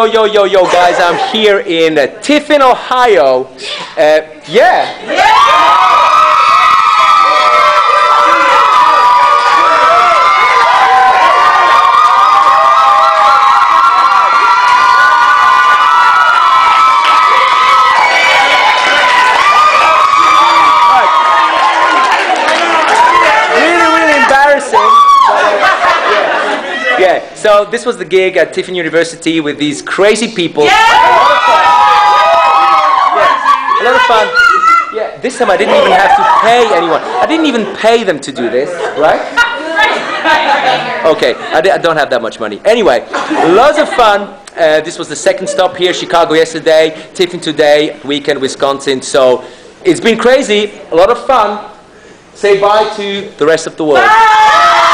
Yo, guys, I'm here in Tiffin, Ohio. Really embarrassing. Yeah, so this was the gig at Tiffin University with these crazy people. Yeah! A lot of fun. Yeah, this time I didn't even have to pay anyone. I didn't even pay them to do this, right? Okay, I don't have that much money. Anyway, lots of fun. This was the second stop here, Chicago yesterday, Tiffin today, weekend Wisconsin. So it's been crazy, a lot of fun. Say bye to the rest of the world. Bye!